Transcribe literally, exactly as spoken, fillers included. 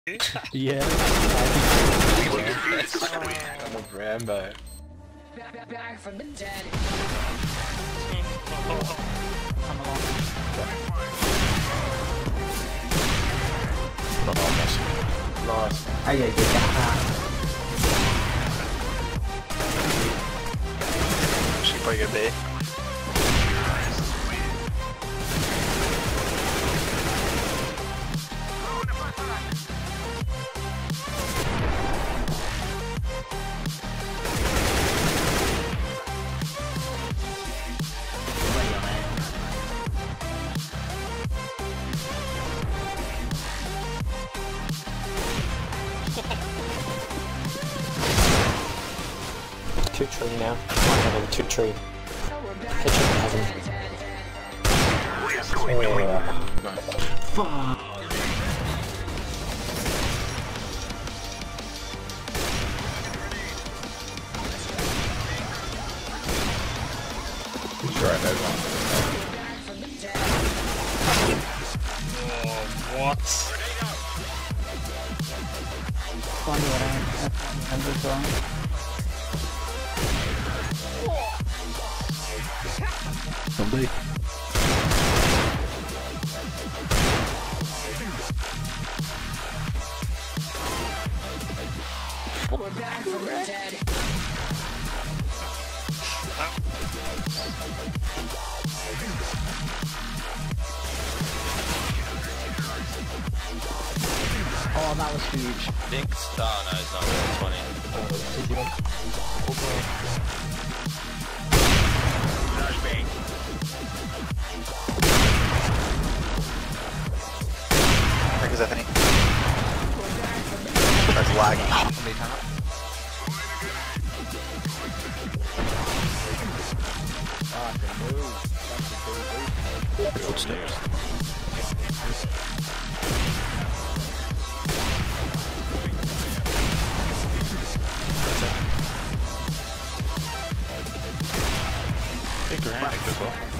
Yeah. I'm with Rambo. Back, back from the dead. Come along. Nice. Ai vậy chị cả Should probably go B. Two tree now. One heaven, two tree. Kitchen heaven. Nice. Fuck. Sure, I know one. Oh, what? Funny what I remember wrong. Somebody. We're back from the dead. Oh, that was huge. Think star, no, it's not really twenty. Thank you, Stephanie. That's lagging. Somebody turn up. Footsteps. Big grand as well.